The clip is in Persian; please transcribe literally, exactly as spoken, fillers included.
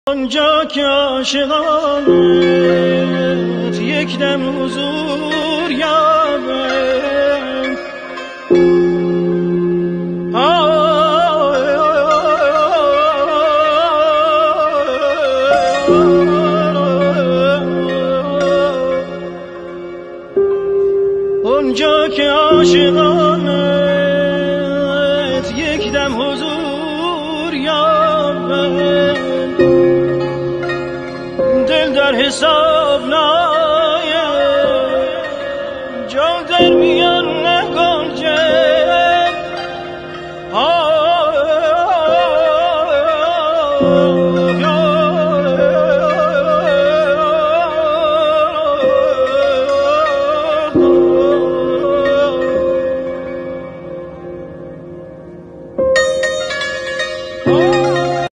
آنجا که عاشقانت یک دم حضور یابند، آنجا که عاشقانت یک دم حضور یابند، دل در حساب ناید جان در میان